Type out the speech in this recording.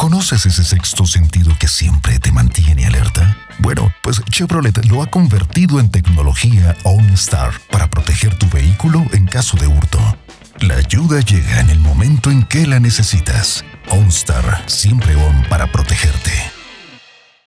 ¿Conoces ese sexto sentido que siempre te mantiene alerta? Bueno, pues Chevrolet lo ha convertido en tecnología OnStar para proteger tu vehículo en caso de hurto. La ayuda llega en el momento en que la necesitas. OnStar, siempre on para protegerte.